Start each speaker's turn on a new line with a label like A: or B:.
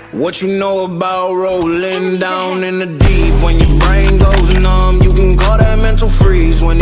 A: What you know about rolling down in the deep? When your brain goes numb, you can call that mental freeze. When